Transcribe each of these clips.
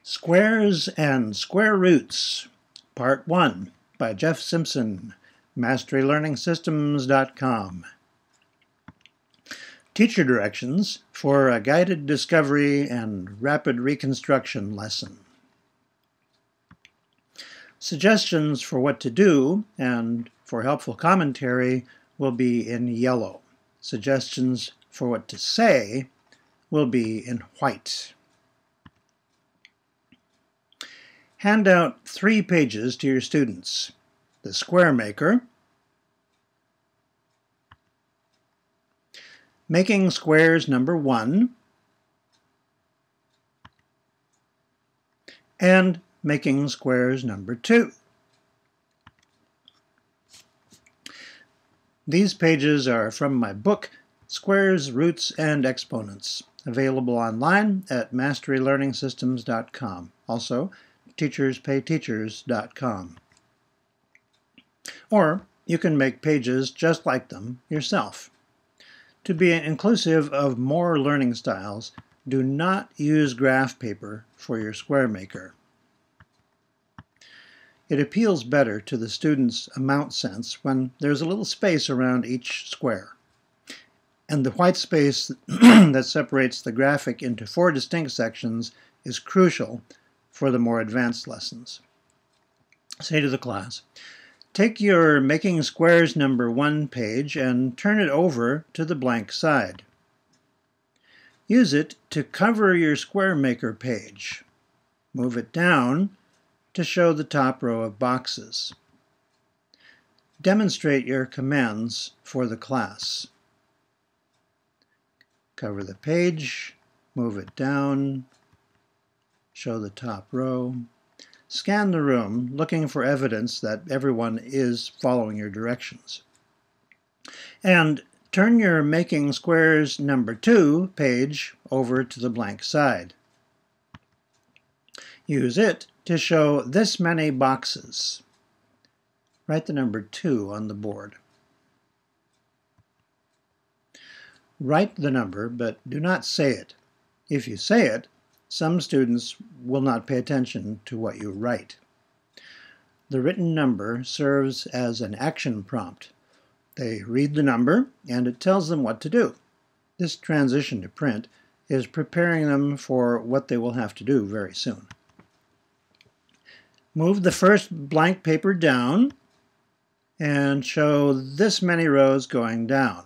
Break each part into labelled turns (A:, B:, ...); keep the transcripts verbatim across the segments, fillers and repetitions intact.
A: Squares and Square Roots, Part one, by Jeff Simpson, mastery learning systems dot com. Teacher directions for a guided discovery and rapid reconstruction lesson. Suggestions for what to do and for helpful commentary will be in yellow. Suggestions for what to say will be in white. Hand out three pages to your students: the Square Maker, Making Squares number one, and Making Squares number two. These pages are from my book, Squares, Roots, and Exponents, available online at mastery learning systems dot com. Also, teachers pay teachers dot com. Or you can make pages just like them yourself. To be inclusive of more learning styles, do not use graph paper for your Square Maker. It appeals better to the student's amount sense when there's a little space around each square. And the white space that separates the graphic into four distinct sections is crucial for the more advanced lessons. Say to the class, take your Making Squares number one page and turn it over to the blank side. Use it to cover your Square Maker page. Move it down to show the top row of boxes. Demonstrate your commands for the class. Cover the page, move it down, show the top row. Scan the room, looking for evidence that everyone is following your directions. And turn your Making Squares number two page over to the blank side. Use it to show this many boxes. Write the number two on the board. Write the number, but do not say it. If you say it, some students will not pay attention to what you write. The written number serves as an action prompt. They read the number, and it tells them what to do. This transition to print is preparing them for what they will have to do very soon. Move the first blank paper down and show this many rows going down.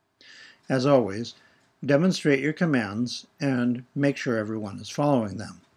A: As always, demonstrate your commands and make sure everyone is following them.